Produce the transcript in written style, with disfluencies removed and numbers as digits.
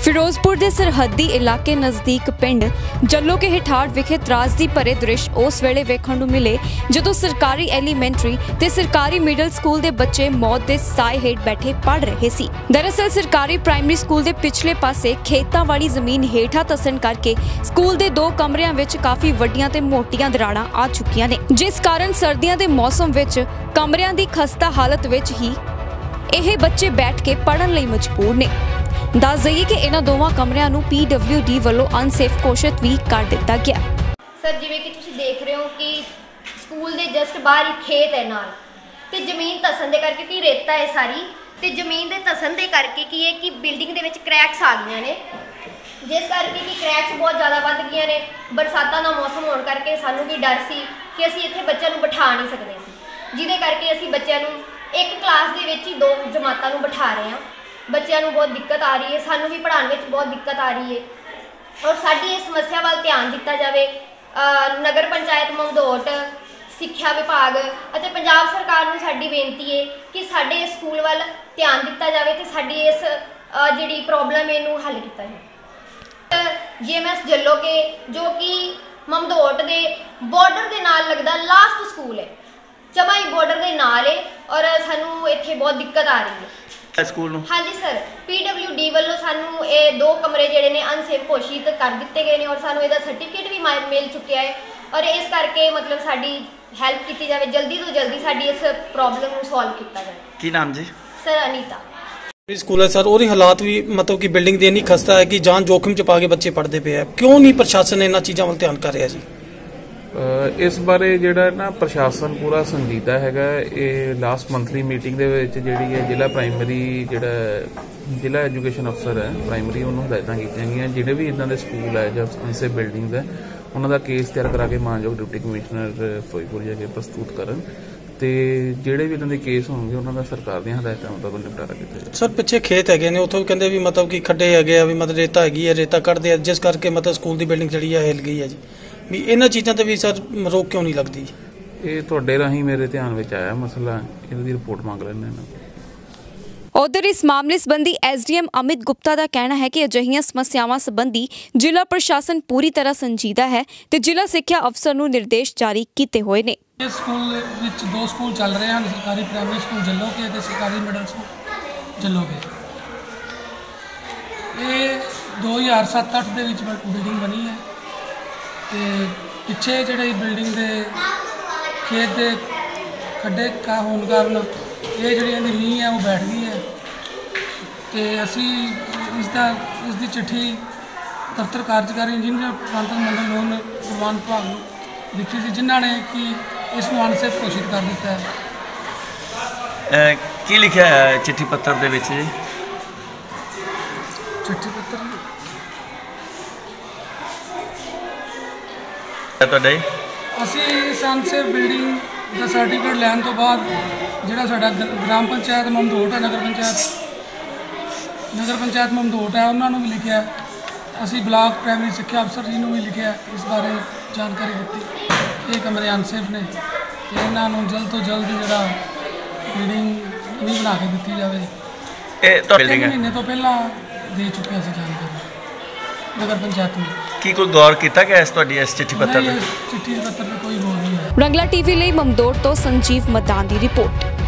ਫਿਰੋਜ਼ਪੁਰ ਦੇ ਸਰਹੱਦੀ ਇਲਾਕੇ ਨਜ਼ਦੀਕ ਪਿੰਡ ਜੱਲੋ ਕੇ ਹਿਠਾੜ ਵਿਖੇ ਤਰਾਸਦੀ ਭਰੇ ਦ੍ਰਿਸ਼ ਉਸ ਵੇਲੇ ਵੇਖਣ ਨੂੰ ਮਿਲੇ ਜਦੋਂ ਸਰਕਾਰੀ ਐਲੀਮੈਂਟਰੀ ਤੇ ਸਰਕਾਰੀ ਮਿਡਲ ਸਕੂਲ ਦੇ ਬੱਚੇ ਮੌਤ ਦੇ ਸਾਏ ਹੇਠ ਬੈਠੇ ਪੜ ਰਹੇ ਸੀ। ਦਰਅਸਲ ਸਰਕਾਰੀ ਪ੍ਰਾਇਮਰੀ ਸਕੂਲ ਦੇ ਪਿਛਲੇ ਪਾਸੇ ਖੇਤਾਂ ਵਾਲੀ ਜ਼ਮੀਨ ਹੇਠਾਂ ਧੱਸਣ ਕਰਕੇ ਸਕੂਲ ਦੇ 2 ਕਮਰਿਆਂ ਵਿੱਚ ਕਾਫੀ ਵੱਡੀਆਂ ਤੇ ਮੋਟੀਆਂ ਦਰਾੜਾਂ ਆ ਚੁੱਕੀਆਂ ਨੇ, ਜਿਸ ਕਾਰਨ ਸਰਦੀਆਂ ਦੇ ਮੌਸਮ ਵਿੱਚ ਕਮਰਿਆਂ ਦੀ ਖਸਤਾ ਹਾਲਤ ਵਿੱਚ ਹੀ ਇਹ ਬੱਚੇ ਬੈਠ ਕੇ ਪੜਨ ਲਈ ਮਜਬੂਰ ਨੇ। दस दईए कि इन्हां दोवां कमरियां नूं PWD ਵੱਲੋਂ अनसेफ घोषित भी कर दिता गया। सर जिवें कि तुसीं देख रहे हो कि स्कूल दे जस्ट बाहर ही खेत है नाल ते जमीन धसन दे करके कि रेता है सारी ते जमीन दे धसन दे करके कि है कि बिल्डिंग दे विच क्रैक्स आ गईयां ने, जिस करके कि क्रैक्स बहुत ज़्यादा वध गईयां ने। बरसातां दा मौसम होण करके सानूं भी डर सी कि असीं इत्थे बच्चों नूं बिठा नहीं सकदे सी, जिहदे करके असीं बच्चों नूं एक क्लास दे विच ही 2 जमातां नूं बिठा रहे हैं। बच्चों को बहुत दिक्कत आ रही है, सानू भी पढ़ाने में बहुत दिक्कत आ रही है और साडी इस समस्या वाल ध्यान दिता जाए। नगर पंचायत ममदोट, सिक्ख्या विभाग ਅਤੇ पंजाब सरकार ਨੂੰ साडी बेनती है कि साडे स्कूल वाल ध्यान दिता जाए तो साडी इस जिहड़ी प्रॉब्लम है इनू हल किया जाए। GMS जल्लो के जो कि ममदोट के बॉर्डर के नाल लगदा लास्ट स्कूल है, जमा ही बॉर्डर के नाल है और सानू इत्थे बहुत दिक्कत आ रही है स्कूल। हाँ जी सर, PWD वालों सानू ये 2 कमरे जिहड़े ने अनसेफ घोषित कर दिते गए हैं और सानू इहदा सर्टिफिकेट भी मिल चुकिया है और इस करके मतलब साडी हेल्प की जाए, जल्दी तो जल्दी साडी इस प्रॉब्लम को सॉल्व किया जाए। की नाम जी? सर अनीता। स्कूल है सर और हालात भी मतलब कि बिल्डिंग दी इन्नी खस्ता है कि जान जोखिम च पा के बच्चे पढ़ते पे है, क्यों नहीं प्रशासन इन्हां चीज़ां वल ध्यान कर रहा जी? इस बारे जिहड़ा ना प्रशासन पूरा संजीदा हैगा। ये लास्ट मंथली मीटिंग दे विच जिहड़ी है जिला प्राइमरी जिहड़ा जिला एजुकेशन अफसर है प्राइमरी उन्होंने हिदायतां कीतियां गईयां जिहड़े भी इदां दे स्कूल है जां अनसेफ बिल्डिंग्स है उन्हां दा केस तैयार करा के मानयोग डिप्टी कमिश्नर फिरोजपुर जाके प्रस्तुत करन ते जिहड़े भी इदां दे केस होणगे उन्हां दा सरकार दी हिदायतां मुताबिक निपटारा कीता जाए। सर पिछे खेत हैगे ने उत्थों कहंदे भी मतलब कि खड्डे हैगे भी मतलब रेता हैगी है, रेता कढ़दे जिस करके मतलब स्कूल दी बिल्डिंग जिहड़ी है हिल गई है जी। भी इन्हां चीज़ां ते भी सर रोक क्यों नहीं लगती? ये तुहाडे राहीं मेरे ध्यान विच आया मसला, इहदी रिपोर्ट मांग लैंदे ने। उधर इस मामले संबंधी SDM अमित गुप्ता का कहना है कि अजिहियां समस्यावां संबंधी जिला प्रशासन पूरी तरह संजीदा है ते जिला सिक्ख्या अफसर नूं निर्देश जारी कीते हुए ने। इस स्कूल विच 2 स्कूल चल रहे हैं, सरकारी प्राइमरी स्कूल जल्लो के ते सरकारी मिडल स्कूल जल्लो के। ये 2007-8 दे विच बिल्डिंग बनी है ते पिछे जिहड़ी बिल्डिंग दे खेत दे खड्डे का होने कारण ये जिहड़ी नींह है वो बैठ गई है ते असी इसकी चिट्ठी दफ्तर कार्यकारी इंजीनियर प्रांतक मंडल लोन निर्माण विभाग को दी थी जिन्हों ने कि इसनूं अनसेफ घोषित कर दिता है। की लिखा है चिट्ठी पत्र दे विच जी? चिट्ठी पत्र असी इस अनसेफ बिल्डिंग का सर्टिफिकेट लैन तो बाद जिहड़ा साडा ग्राम पंचायत ममदोट है नगर पंचायत ममदोट है उन्होंने भी लिखा, असी ब्लॉक प्राइमरी सिक्ख्या अफसर जी ने भी लिखा इस बारे जानकारी दी। ये कमरे अनसेफ ने इन्होंने जल्द तो जल्द जिहड़ा बिल्डिंग भी बना के दी जाए। 3 महीने तो पहला दे चुके हैं जानकारी नगर पंचायत में। की कोई गौर किया गया इस चिट्ठी पत्र? चिट्ठी पत्र में कोई गौर नहीं है। रंगला TV ਲਈ ਮਮਦੋਟ ਤੋਂ ਸੰਜੀਵ ਮਦਾਨ ਦੀ ਰਿਪੋर्ट।